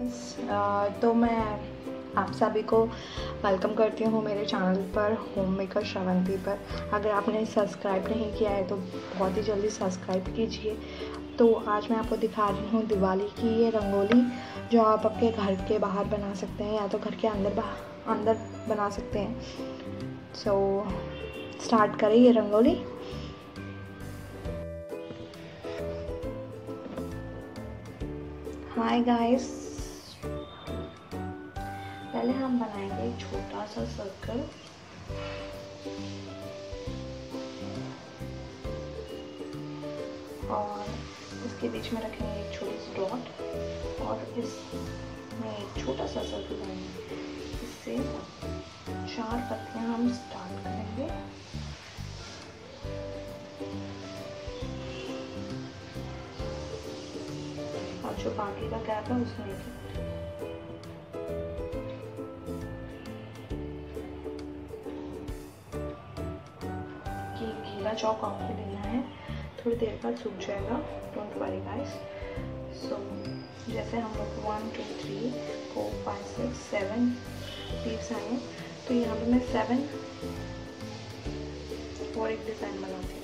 तो मैं आप सभी को वेलकम करती हूँ मेरे चैनल पर होम मेकर श्रवंती पर। अगर आपने सब्सक्राइब नहीं किया है तो बहुत ही जल्दी सब्सक्राइब कीजिए। तो आज मैं आपको दिखा रही हूँ दिवाली की ये रंगोली, जो आप अपने घर के बाहर बना सकते हैं या तो घर के अंदर बना सकते हैं। सो स्टार्ट करें ये रंगोली। हाय गाइस, पहले हम बनाएंगे एक छोटा सा सर्कल। और इसके बीच में रखेंगे एक छोटी सी डॉट और इसमें एक छोटा सा सर्कल बनाएंगे। इससे 4 पत्तियां हम स्टार्ट करेंगे। और जो बाकी का गैप है उसमें गीला चौक आपको लेना है, थोड़ी देर बाद सूख जाएगा, डोंट वरी गाइस। सो जैसे हम लोग 1 2 3 4 5 6 7 लीव्स आए, तो यहाँ पे मैं 7 और एक डिज़ाइन बनाती हूँ।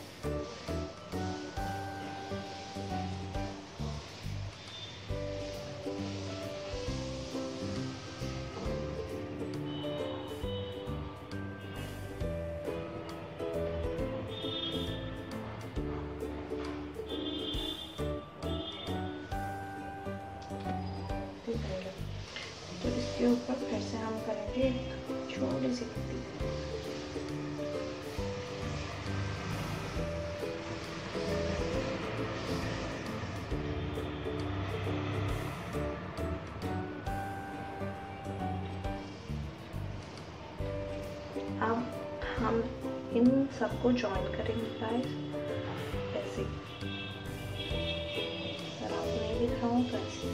तो इसके ऊपर फिर से हम करेंगे एक छोटी सी पत्ती। अब हम इन सबको जॉइन करेंगे गाइस, ऐसे। अगर आपको नहीं दिख रहा हूँ तो ऐसे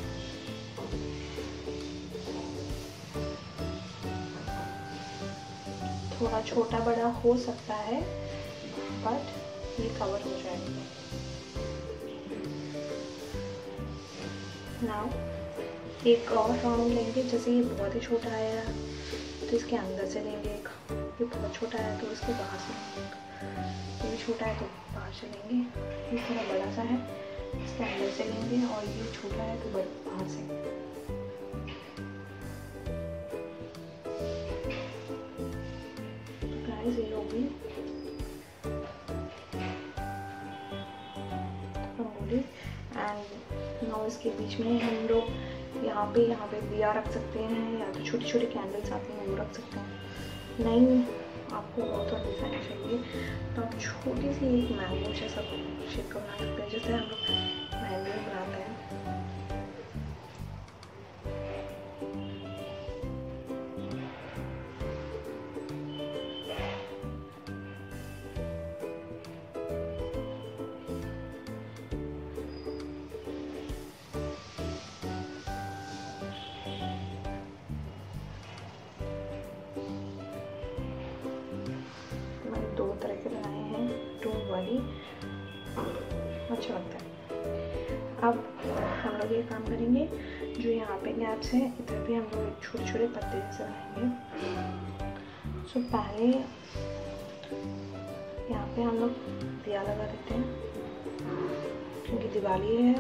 थोड़ा छोटा बड़ा हो सकता है, बट ये कवर हो जाएगा। नाउ एक और राउंड लेंगे। जैसे ये बहुत ही छोटा आया तो इसके अंदर से लेंगे एक, ये बहुत छोटा है तो इसको बाहर से लेंगे, ये छोटा है तो बाहर से लेंगे, ये थोड़ा बड़ा सा है इसके अंदर से लेंगे, और ये छोटा है तो बाहर से। ये होगी रंगोली। एंड नाउ इसके बीच में हम लोग यहाँ पे दिया रख सकते हैं, या तो छोटी छोटी कैंडल्स आती हैं वो रख सकते हैं। नहीं आपको और थोड़ा डिज़ाइन चाहिए तो आप छोटी सी एक मैंगो जैसा शेप का बना सकते हैं, जैसे हम लोग मैंगो बनाते हैं। दो तरह के बनाए हैं, टूल वाली, अच्छा लगता है। अब हम लोग ये काम करेंगे, जो यहाँ पे गैप्स हैं इधर भी हम लोग छोटे छोटे पत्ते जैसे बनाएंगे। सो पहले यहाँ पे हम लोग दिया लगा देते हैं, क्योंकि दिवाली है।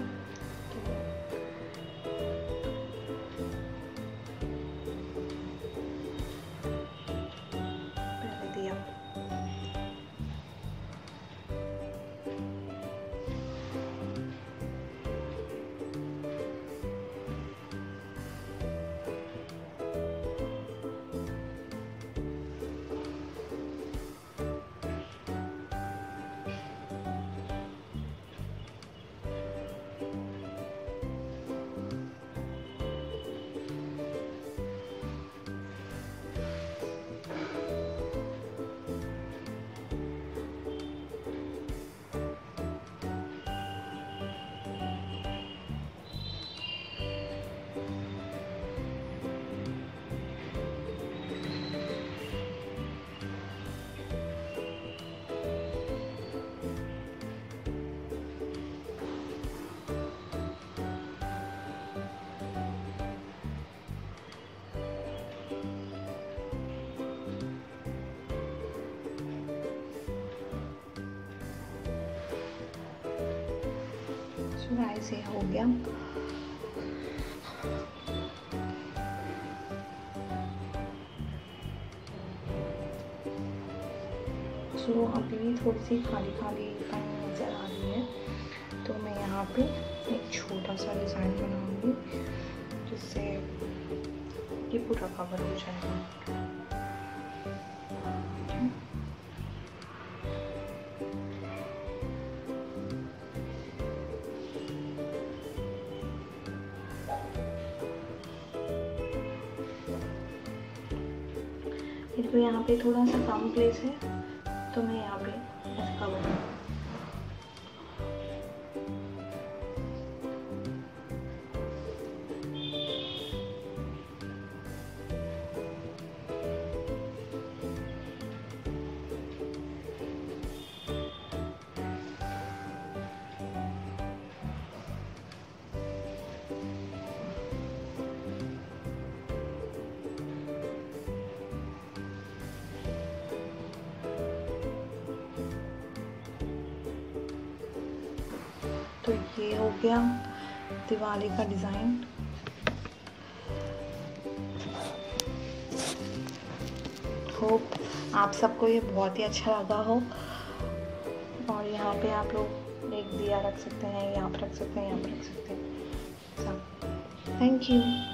तो गाइस ये हो गया। सो अभी भी थोड़ी सी खाली खाली नज़र आ रही है, तो मैं यहाँ पे एक छोटा सा डिज़ाइन बनाऊंगी जिससे ये पूरा कवर हो जाएगा। मेरे को यहाँ पे थोड़ा सा कम प्लेस है, तो मैं यहाँ पे ऐसा कवर तो ये हो गया दिवाली का डिज़ाइन। होप आप सबको ये बहुत ही अच्छा लगा हो। और यहाँ पे आप लोग एक दिया रख सकते हैं, यहाँ पर रख सकते हैं, यहाँ पर रख सकते हैं सब। Thank you.